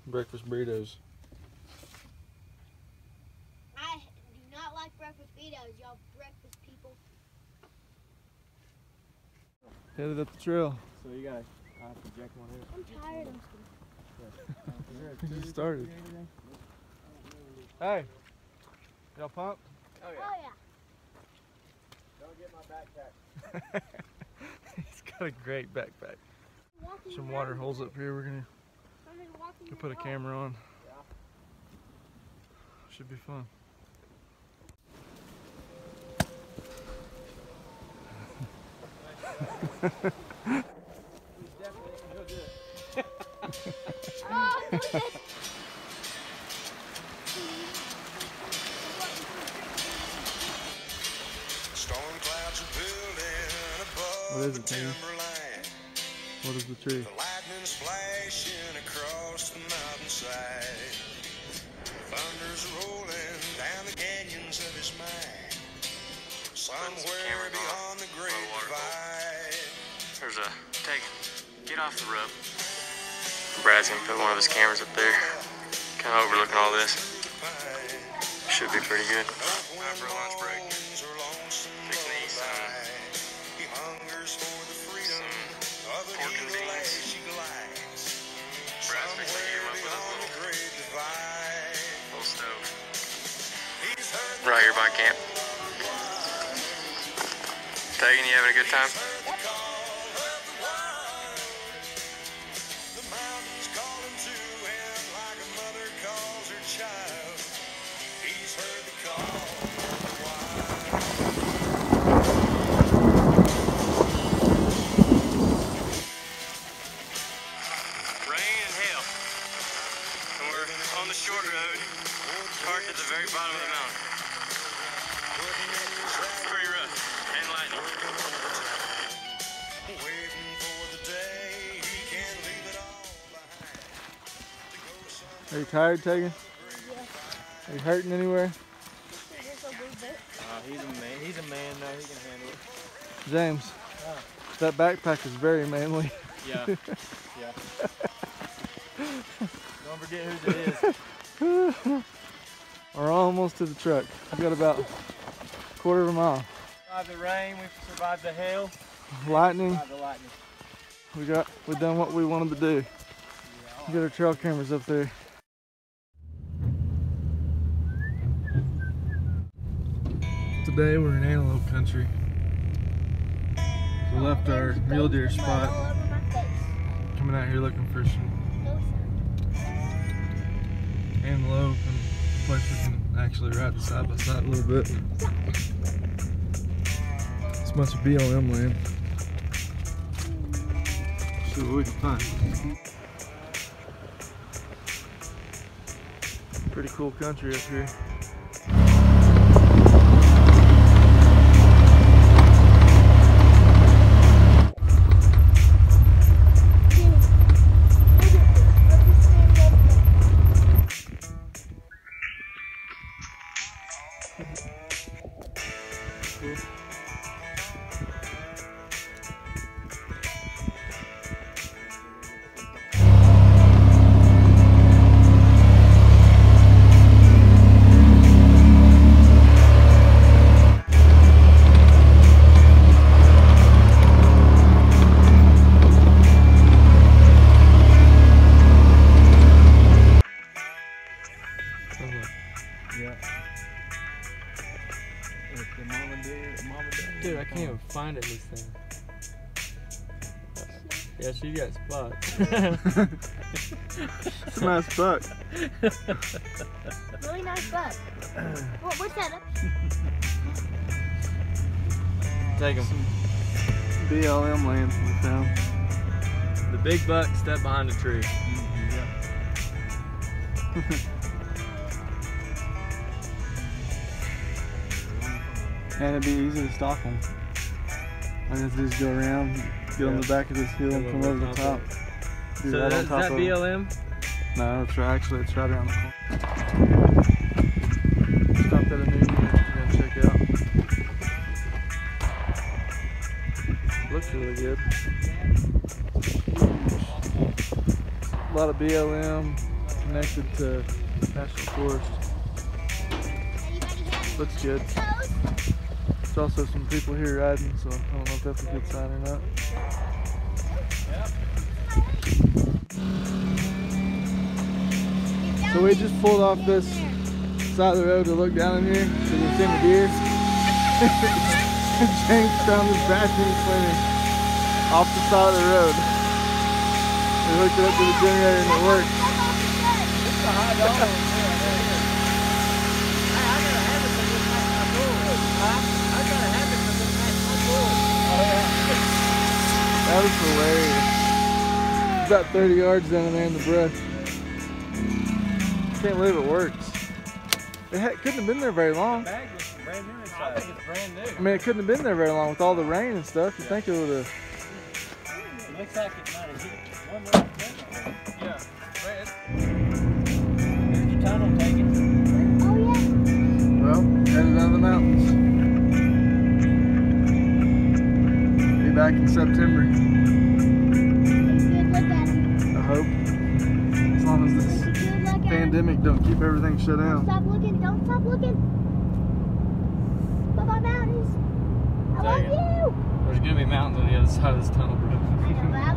breakfast burritos. I do not like breakfast burritos, y'all breakfast people. Headed up the trail. So you gotta have to jack one here. I'm tired. We just started. Hey, y'all pumped? Oh Oh yeah. Don't get my backpack. He's got a great backpack. Some water holes up here. We're gonna put a camera on. Should be fun. Storm clouds are building above What is the it, Timmy? timberline. What is the tree? The lightning's flashing across the mountainside. Thunder's rolling down the canyons of his mind. Somewhere beyond the great divide. There's a take. Get off the rope. Brad's gonna put one of his cameras up there, kind of overlooking all this. Should be pretty good. Time for a lunch break. Fixing to eat some pork and beans. Brad's fixing to heat him up with a little stove. Right here by camp. Tegan, you having a good time? On the short road, parked at the very bottom of the mountain. It's pretty rough and lightning. Are you tired, Tegan? Yeah. Are you hurting anywhere? Just a little bit. He's a man. He's a man now. He can handle it. James, that backpack is very manly. Yeah. Yeah. Don't forget whose it is. We're almost to the truck. We've got about a quarter of a mile. Survived the rain. We survived the hail. Lightning. Survived the lightning. We've done what we wanted to do. Get our trail cameras up there. Today we're in antelope country. We left our mule deer spot. All over my face. Coming out here looking for some No sound. antelope and a place we can actually ride side by side a little bit. It's a bunch of BLM land. See what we can find. Pretty cool country up here. Dude, I can't even find it in this thing. Yeah, she got spots. It's a nice buck. Really nice buck. What's that? Take him. BLM land we found. The big buck stepped behind the tree. And it'd be easy to stalk them. All you have to do is go around, get on the back of this hill and come over the top. Do So right on is top that of BLM? No, it's right, actually it's right around the corner. Stopped at a new unit we're gonna check out. Looks really good. A lot of BLM, connected to National Forest. Looks good. There's also some people here riding, so I don't know if that's a good sign or not. So we just pulled off this side of the road to look down in here because we've seen the deer. James found this vacuum cleaner off the side of the road. We hooked it up to the generator and it works. That was hilarious. It's about 30 yards down there in the brush. Can't believe it works. It couldn't have been there very long. The bag was brand new inside. I think it's brand new. I mean, it couldn't have been there very long with all the rain and stuff. You'd think it would have. It looks like it might have hit one little thing. Yeah, red. There's your tunnel taken. Oh yeah. Well, headed down the mountains. Be back in September. Good look at him. I hope. As long as this Good look at him. pandemic don't keep everything shut down. Stop looking. Don't stop looking. Bye-bye mountains. I love Dang it. you. There's gonna be mountains on the other side of this tunnel, bro. I know, but I